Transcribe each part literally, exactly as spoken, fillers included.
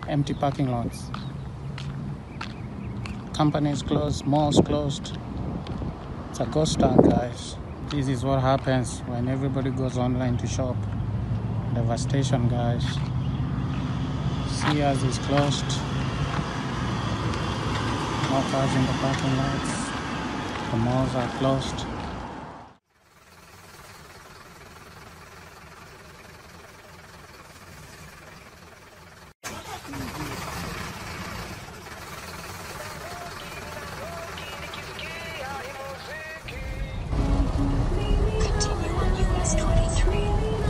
empty parking lots. Companies closed, malls closed. It's a ghost town, guys. This is what happens when everybody goes online to shop. Devastation, guys. Sears is closed. No cars in the parking lots. The malls are closed. Continue on U S twenty-three.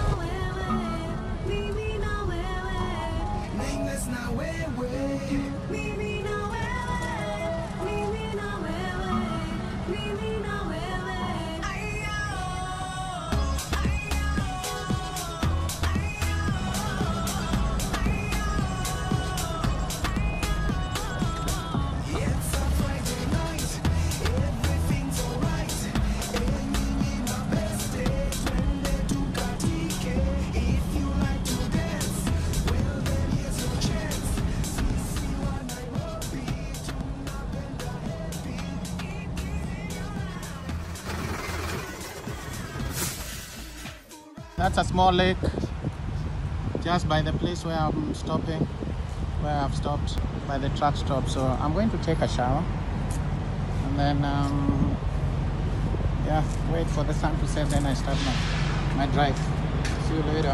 That's a small lake just by the place where I'm stopping, where I've stopped, by the truck stop. So I'm going to take a shower and then, um, yeah, wait for the sun to set, then I start my, my drive. See you later.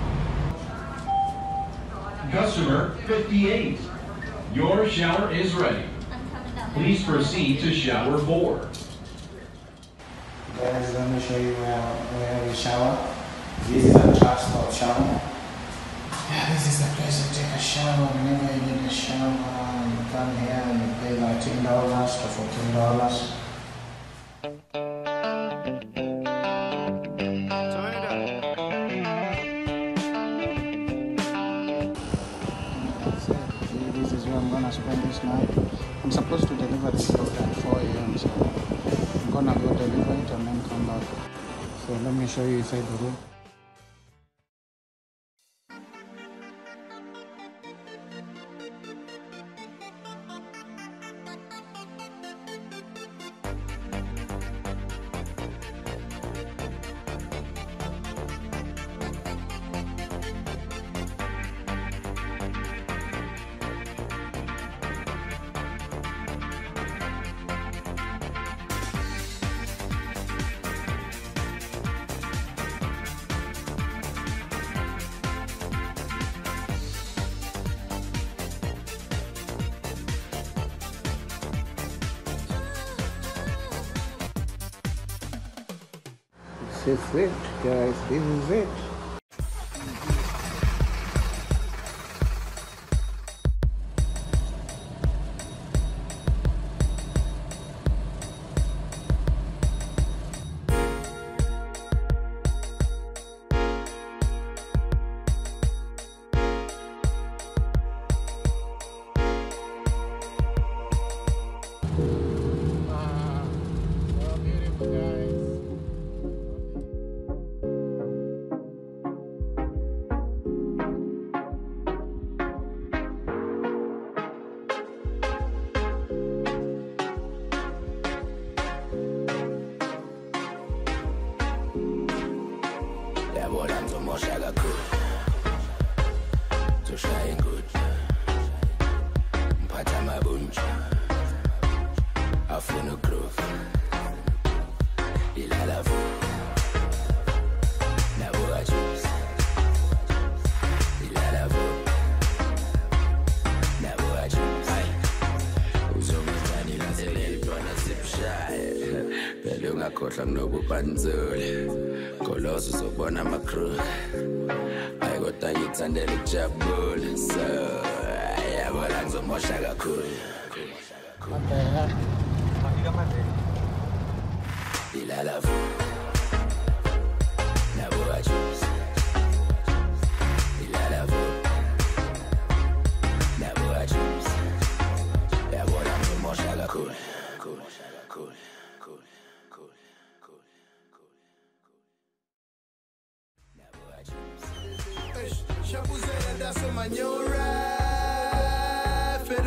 Customer fifty-eight, your shower is ready. Please proceed to shower four. Guys, let me show you where, where we shower. This is a truck stop shower. Yeah, this is the place to take a shower. Whenever you need a shower, you come here and you pay like ten dollars to fourteen dollars. That's it. This is where I'm gonna spend this night. I'm supposed to deliver this boat at four A M so I'm gonna go deliver it and then come back. So let me show you inside the room. This is it, guys. This is it. Wow, so beautiful, guys. Ngakhohlwa kunobubanzoli ngolozo uzobona ama-crew hayi kodwa ngithandela ukujabula so yabona ngizomosha kakhulu ilala fu nabo bajuice ilala fu nabo bajuice yabona ngizomosha kakhulu cool cool cool cool cool cool Shabuzela, that's on my new ride.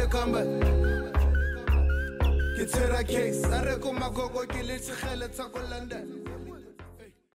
kamba ke tsera case a re ko makoko ke le tshegele tsa ko London